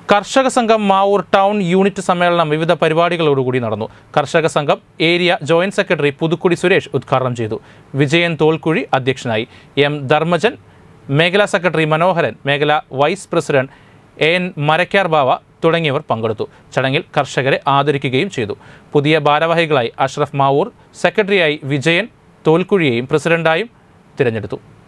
കർഷക സംഘം Mavoor town unit സമ്മേളനം വിവിധ പരിപാടികളോടുകൂടി നടന്നു. കർഷക സംഘം area joint secretary Puthukkudi Suresh ഉദ്ഘാടനം ചെയ്തു. വിജയൻ തോൽക്കുഴി അധ്യക്ഷനായി. എം ധർമ്മജൻ, മേഖലാ സെക്രട്ടറി മനോഹരൻ, മേഖലാ vice president N Marakkar Bava തുടങ്ങിയവർ പങ്കെടുത്തു. ചടങ്ങിൽ കർഷകരെ ആദരിക്കുകയും ചെയ്തു. പുതിയ ഭാരവാഹികളായി അഷ്റഫ് മാവൂർ, സെക്രട്ടറിയായി വിജയൻ തോൽക്കുഴിയെയും പ്രസിഡന്റായും തിരഞ്ഞെടുത്തു.